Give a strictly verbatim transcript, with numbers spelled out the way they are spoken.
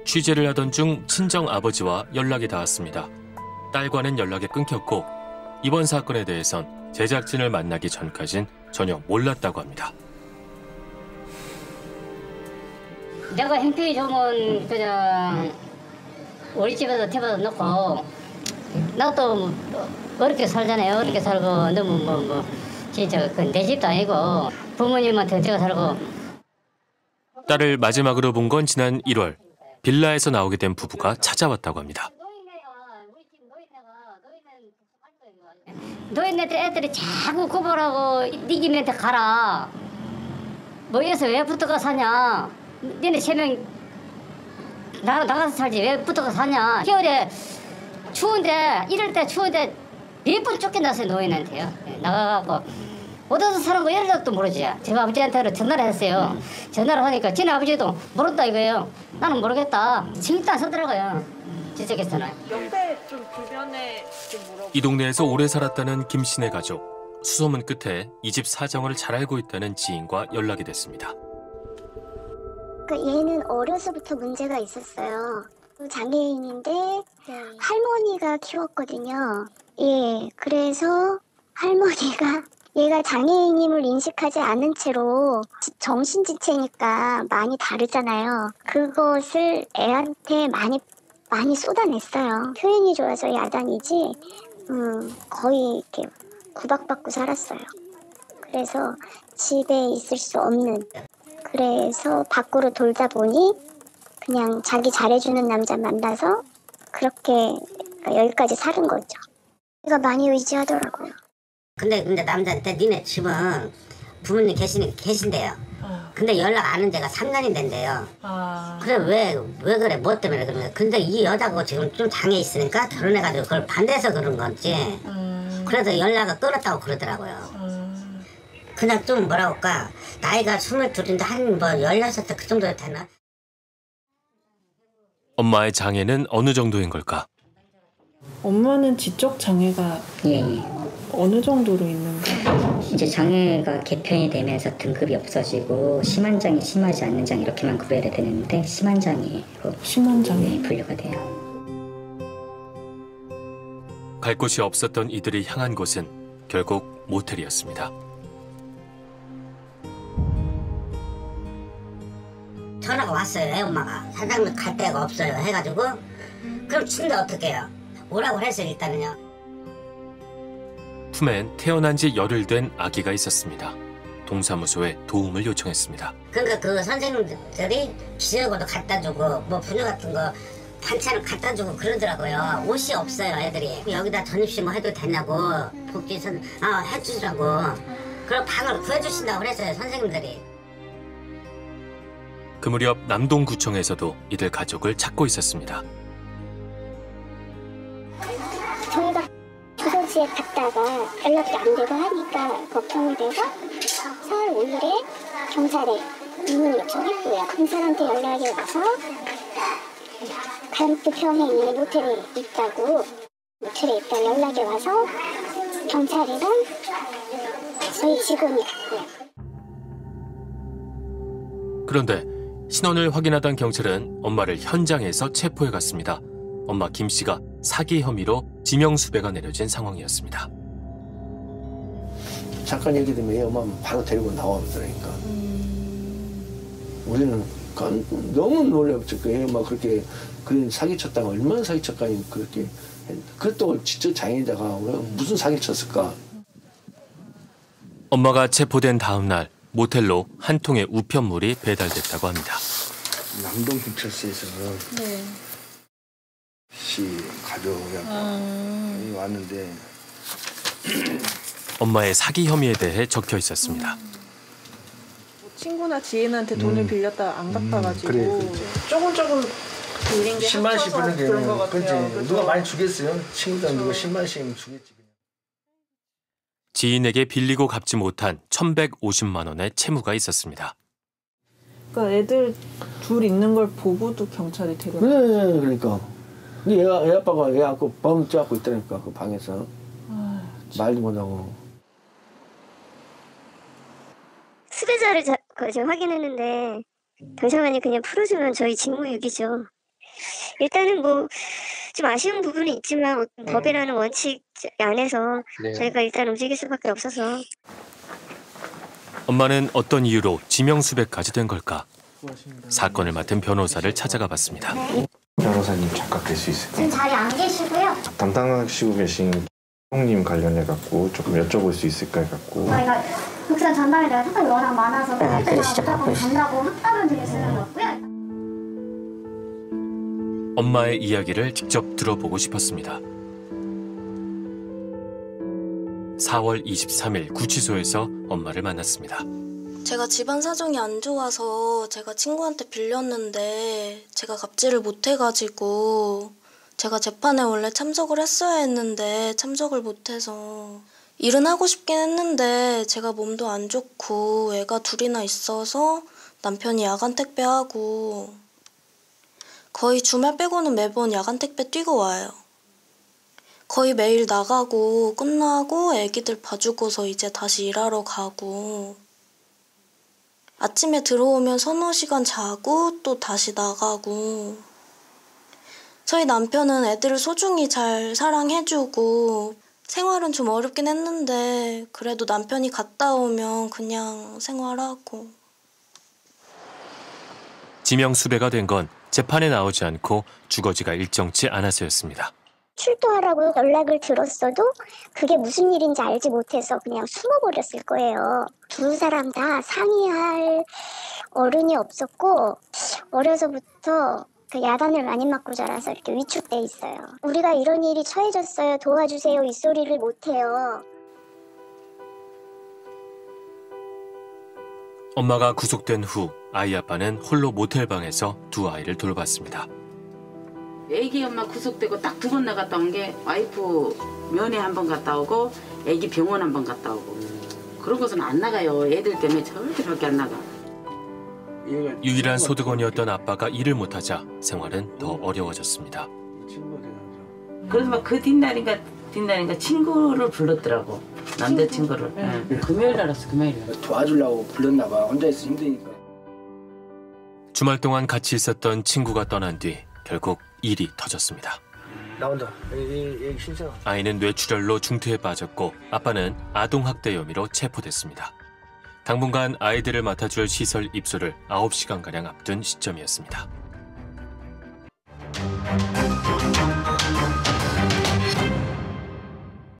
취재를 하던 중 친정 아버지와 연락이 닿았습니다. 딸과는 연락이 끊겼고 이번 사건에 대해선 제작진을 만나기 전까진 전혀 몰랐다고 합니다. 내가 행패이 좋으면 그냥 우리 집에서 태워다 놓고 나도 어렵게 살잖아요. 어렵게 살고 너무 뭐 뭐 진짜 내 집도 아니고 부모님한테 제가 살고. 딸을 마지막으로 본 건 지난 일월 빌라에서 나오게 된 부부가 찾아왔다고 합니다. 노인네들 애들이 자꾸 고발하고 네 집한테 가라. 뭐 여기서 왜 붙어가 사냐. 너네 세 명 나, 나가서 살지 왜 붙어가 사냐. 겨울에 추운데 이럴 때 추운데 몇 번 쫓겨났어요 노인한테요. 나가갖고 어디서 사는 거 연락도 모르지. 제가 아버지한테 전화를 했어요. 전화를 하니까 지네 아버지도 모른다 이거예요. 나는 모르겠다. 신경도 안 쓰더라고요. 지적에서는. 옆에 좀 주변에 좀 물어보고. 이 동네에서 오래 살았다는 김 씨네 가족. 수소문 끝에 이 집 사정을 잘 알고 있다는 지인과 연락이 됐습니다. 그 얘는 어려서부터 문제가 있었어요. 장애인인데 할머니가 키웠거든요. 예, 그래서 할머니가 얘가 장애인임을 인식하지 않은 채로 정신지체니까 많이 다르잖아요. 그것을 애한테 많이 많이 쏟아냈어요. 표현이 좋아서 야단이지 음, 거의 이렇게 구박받고 살았어요. 그래서 집에 있을 수 없는. 그래서 밖으로 돌다 보니 그냥 자기 잘해주는 남자 만나서 그렇게 여기까지 사는 거죠. 제가 많이 의지하더라고요. 근데 근데 남자한테 니네 집은 부모님 계신 계신대요. 어. 근데 연락 안 한 지가 삼 년이 된대요. 아. 그래 왜 왜 그래 뭐 때문에 그러면 근데 이 여자고 지금 좀 장애 있으니까 결혼해가지고 그걸 반대해서 그런 건지. 음. 그래서 연락을 끊었다고 그러더라고요. 음. 그냥 좀 뭐라 할까 나이가 스물둘인데 한 뭐 열여섯 살 그 정도 되나? 엄마의 장애는 어느 정도인 걸까? 엄마는 지적 장애가 예, 예. 어느 정도로 있는가? 이제 장애가 개편이 되면서 등급이 없어지고 심한 장애, 심하지 않는 장애 이렇게만 구별이 되는데 심한 장애로 심한 장애. 분류가 돼요. 갈 곳이 없었던 이들이 향한 곳은 결국 모텔이었습니다. 전화가 왔어요. 애 엄마가 사장님 갈 데가 없어요 해가지고 그럼 진짜 어떡해요? 오라고 했어요 일단은요. 품엔 태어난 지 열흘 된 아기가 있었습니다. 동사무소에 도움을 요청했습니다. 그러니까 그 선생님들이 기저귀도 갖다 주고 뭐 분유 같은 거 반찬을 갖다 주고 그러더라고요. 옷이 없어요 애들이. 여기다 전입식 뭐 해도 되냐고 복지선 아 해주시라고. 그럼 방을 구해주신다고 그랬어요 선생님들이. 그 무렵 남동구청에서도 이들 가족을 찾고 있었습니다. 저희가 주소지에 갔다가 연락도 안 되고 하니까 걱정이 돼서 사월 오일에 경찰에 문의 요청했고요. 경찰한테 연락이 와서 가덕도평에 있는 모텔에 있다고 모텔에 있다 연락이 와서 경찰이랑 저희 직원이 갔고요. 그런데 신원을 확인하던 경찰은 엄마를 현장에서 체포해 갔습니다. 엄마 김 씨가 사기 혐의로 지명수배가 내려진 상황이었습니다. 잠깐 얘기 되면 애 엄마 바로 데리고 나와버리니까. 우리는 너무 놀랍죠. 그 애 엄마 그렇게 그 사기쳤다가 얼마나 사기쳤다니 그렇게. 그것도 진짜 장애자가 무슨 사기쳤을까. 엄마가 체포된 다음 날 모텔로 한 통의 우편물이 배달됐다고 합니다. 남동경찰서에서 네. 씨 가족이 아. 왔는데 엄마의 사기 혐의에 대해 적혀 있었습니다. 친구나 지인한테 돈을 음. 빌렸다가 안 갚아가지고 음, 그래, 그렇지. 조금 조금 빌린 게 십만씩 합쳐서 버는 그런 것 게 같아요. 그렇지. 그죠? 누가 많이 주겠어요? 친구들 누가 그렇죠. 십만씩 주겠지. 지인에게 빌리고 갚지 못한 천백오십만 원의 채무가 있었습니다. 그러니까 애들 둘 있는 걸 보고도 경찰이 데려. 네, 그러니까. 애, 애 아빠가 애 안고 범 쪄갖고 있다니까 그 방에서. 아, 말도 못하고. 수배자를 자, 그, 지금 확인했는데 경찰관이 그냥 풀어주면 저희 직무유기죠. 일단은 뭐 좀 아쉬운 부분은 있지만 네. 법이라는 원칙 안에서 네. 저희가 일단 움직일 수밖에 없어서. 엄마는 어떤 이유로 지명수배까지 된 걸까? 사건을 맡은 변호사를 찾아가 봤습니다. 변호사님 잠깐 뵐 수 있을까요? 지금 자리 안 계시고요. 담당하시고 계신 형님 관련해 갖고 조금 여쭤볼 수 있을까 갖고. 저희가 국산 전담에 대한 사건이 워낙 많아서 무조건 간다고 확답을 드릴 수는 없고요. 엄마의 이야기를 직접 들어보고 싶었습니다. 사월 이십삼일 구치소에서 엄마를 만났습니다. 제가 집안 사정이 안 좋아서 제가 친구한테 빌렸는데 제가 갚지를 못해가지고 제가 재판에 원래 참석을 했어야 했는데 참석을 못해서 일은 하고 싶긴 했는데 제가 몸도 안 좋고 애가 둘이나 있어서 남편이 야간 택배하고 거의 주말 빼고는 매번 야간 택배 뛰고 와요. 거의 매일 나가고 끝나고 애기들 봐주고서 이제 다시 일하러 가고 아침에 들어오면 서너 시간 자고 또 다시 나가고 저희 남편은 애들을 소중히 잘 사랑해주고 생활은 좀 어렵긴 했는데 그래도 남편이 갔다 오면 그냥 생활하고. 지명수배가 된 건 재판에 나오지 않고 주거지가 일정치 않아서였습니다. 출두하라고 연락을 들었어도 그게 무슨 일인지 알지 못해서 그냥 숨어버렸을 거예요. 두 사람 다 상의할 어른이 없었고 어려서부터 그 야단을 많이 맞고 자라서 이렇게 위축돼 있어요. 우리가 이런 일이 처해졌어요. 도와주세요. 이 소리를 못해요. 엄마가 구속된 후 아이 아빠는 홀로 모텔방에서 두 아이를 돌봤습니다. 애기 엄마 구속되고 딱 두 번 나갔다 온 게 와이프 면회 한 번 갔다 오고 애기 병원 한 번 갔다 오고 그러고서는 안 나가요. 애들 때문에 절대 밖에 안 나가. 유일한 소득원이었던 아빠가 일을 못하자 생활은 더 어려워졌습니다. 그래서 막 그 뒷날인가 뒷날인가 친구를 불렀더라고. 남자친구를. 응. 응. 금요일 날 왔어. 금요일 날. 도와주려고 불렀나 봐. 혼자 있어 힘드니까. 주말 동안 같이 있었던 친구가 떠난 뒤 결국 일이 터졌습니다. 나온다. 여기, 여기 신세. 아이는 뇌출혈로 중태에 빠졌고 아빠는 아동학대 혐의로 체포됐습니다. 당분간 아이들을 맡아줄 시설 입소를 아홉 시간가량 앞둔 시점이었습니다.